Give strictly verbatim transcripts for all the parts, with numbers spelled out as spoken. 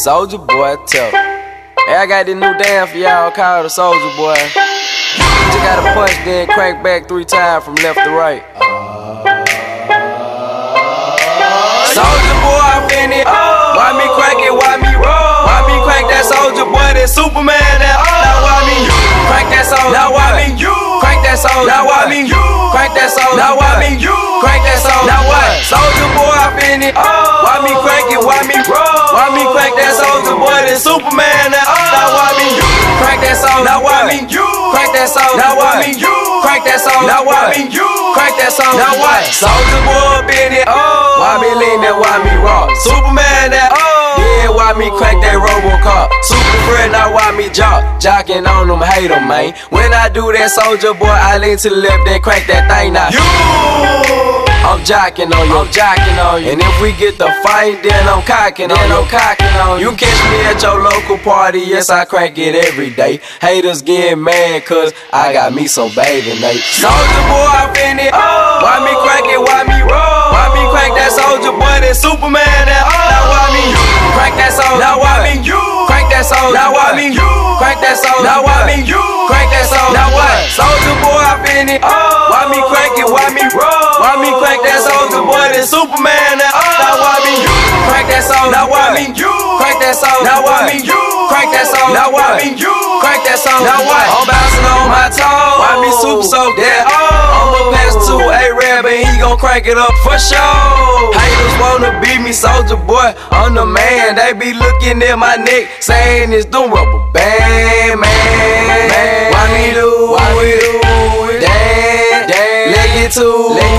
Soulja Boy tough. Hey, I got this new dance for y'all called the Soulja Boy. You just gotta punch, then crank back three times from left to right. Soulja Boy, I'm in it. Why me crank it? Why me roll? Why me crank that Soulja Boy? That Superman? That now why me crank that Soulja? Now why me crank that Soulja? Now why me crank that Soulja? Now why me crank that Soulja? Now what? Soulja Boy, I'm in it. Why me crank it? Why me roll? Why me crank that Soulja Boy? That Superman? That now why me crank that Soulja? Now why me crank that Soulja? Now why me crank that Soulja? Now why me crank that Soulja? Now what? Soulja Boy, up in it. Why me lean that? Why me rock? Superman? That yeah, why me crank that Robocop? Super friend, now why me jock? Jocking on them, hate them, man. When I do that Soulja Boy, I lean to the left, then crank that thing now. You, I'm jocking on you, I'm jocking on you. And if we get the fight, then I'm cocking on you, I'm cocking on you. You catch me at your local party, yes, I crank it every day. Haters get mad, cause I got me some bathing Nate. Soulja Boy, I'm in it. Why me crank it, why me roll? Why me crank that Soulja Boy, that Superman? That now why me crank that Soulja? Now why me crank that Soulja? Now why me crank that Soulja? Now why me crank that Soulja? Now what? Soulja Boy, I'm in it. Why me crank it? Why me roll? Why me crank that Soulja Boy? That Superman? That now why me crank that Soulja? Now why me crank that Soulja? Now why me crank that Soulja? Now why me crank that Soulja? Now what? I'm bouncing on my toes. Why me super soak that? I'ma pass to A-Rab and he gon' crank it up for sure. Haters wanna beat me, Soulja Boy, I'm the man. They be looking at my neck, saying it's the rubber band, man. Why me do it? Damn, damn. Let get to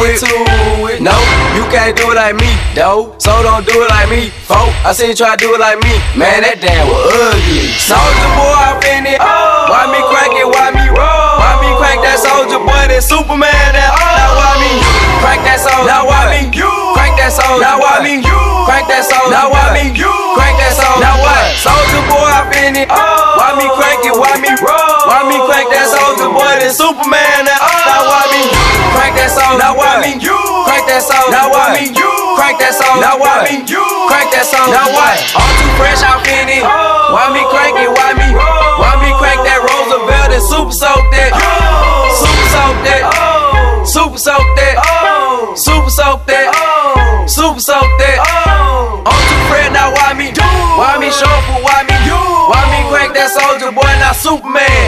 it. No, you can't do it like me, though. So don't do it like me, folk. I seen you try to do it like me. Man, that damn was ugly. Soulja Boy, I'm in it. Why me crank it? Why me roll? Why me crank that Soulja Boy? That Superman? That now why me crank that Soulja? Now why me crank that Soulja? Now why me crank that Soulja? Now why me crank that Soulja? Now what? Soulja Boy, I'm in it. Why me crank it? Why me roll? Why me crank that Soulja Boy? That Superman? That now why me crank that Soulja? Now why me crank that Soulja? Now why me crank that Soulja? Now why me crank that Soulja? Now what? I'm too fresh, I'm in it. Why me crank it? Why me? Why me crank that Roosevelt and super soak that? Super soak that. Super soak that. Super soak that. Super soak that. I'm too fresh, now why me? Why me shuffle? Why me? Why me crank that Soulja Boy? Now Superman.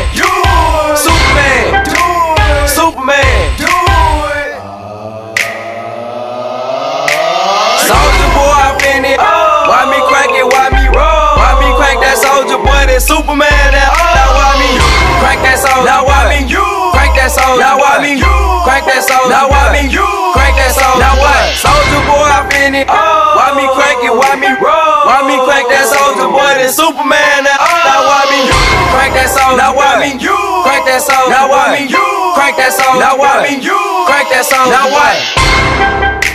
Superman. Superman. Soulja Boy, I'm in it. Why me crank it? Why me roll? Why me crank that Soulja Boy? That Superman? That now why me crank that Soulja? Now why me crank that Soulja? Now why me crank that Soulja? Now why me crank that Soulja? Now what? Soulja Boy, I'm in it. Why me crank it? Why me roll? Why me crank that Soulja Boy? That Superman? That now why me crank that Soulja? Now why me crank that Soulja? Now why me crank that Soulja? Now why me crank that Soulja? Now what?